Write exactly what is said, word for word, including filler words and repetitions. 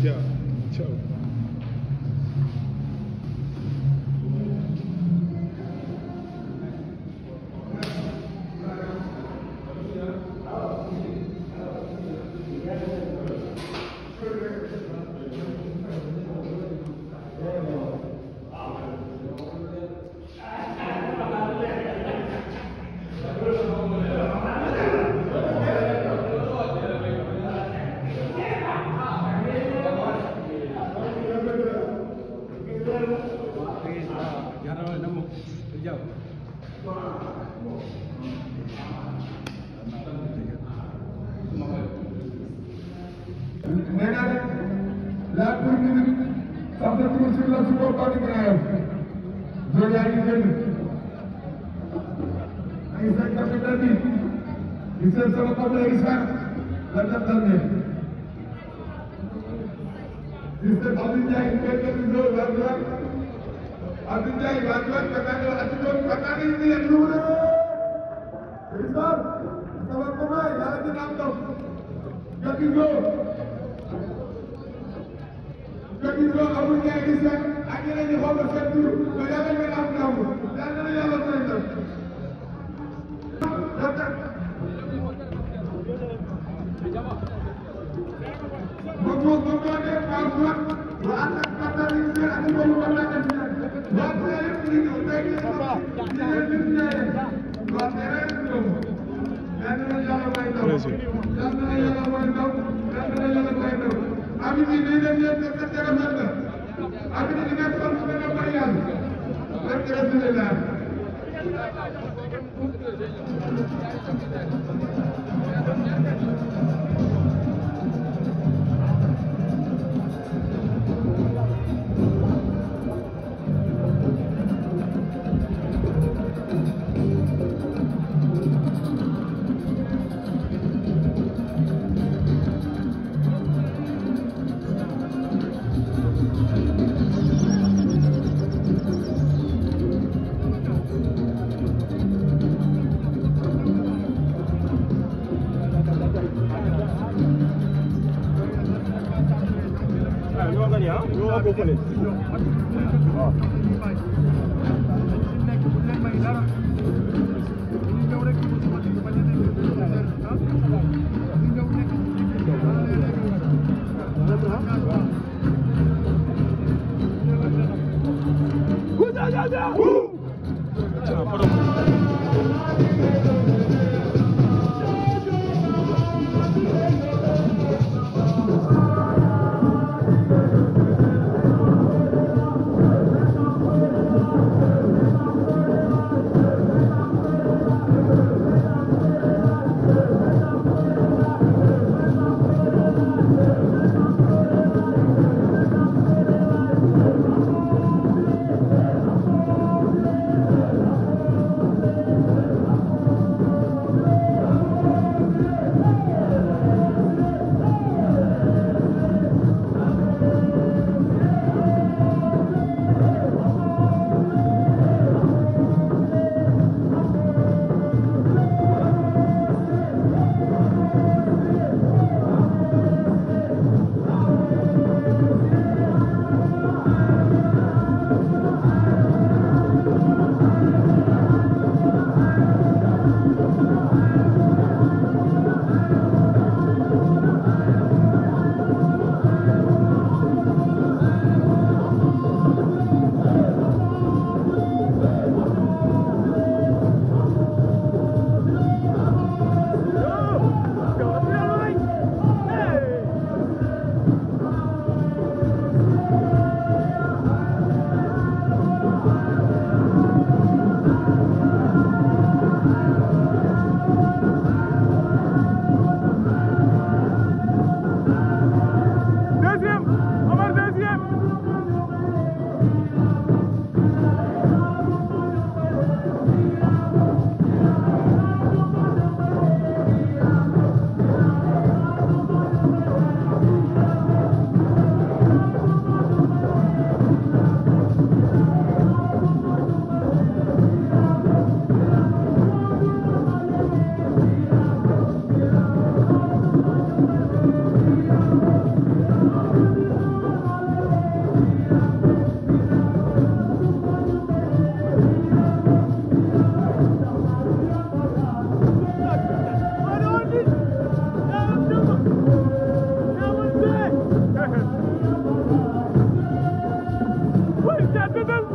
Ciao. Ciao. La commune, ça fait tout sur la support de grève. Je l'ai arrivé. Il s'est capitalisé. Il s'est fait le problème la date d'année. Il s'est fait une quelques jours, la droite. Abidjan, la droite, Canada, Attitude, Canada, il y a tout. Et ça, ça va comment? Il y a des noms. Quelques jours. Jadi kalau kamu kayak gitu, akhirnya di bawah satu, jangan menang kamu, jangan jangan menang. Bagus bagus deh, kawan. Buat kata ini, aku mau katakan ini. Buat saya ini, udah ini, ini ini. Buat saya itu, jangan jangan menang. Jangan jangan menang, jangan jangan menang. Abi di dene dia terkena mana? Abi di dene kalau sudah bayar. Alhamdulillah. Capital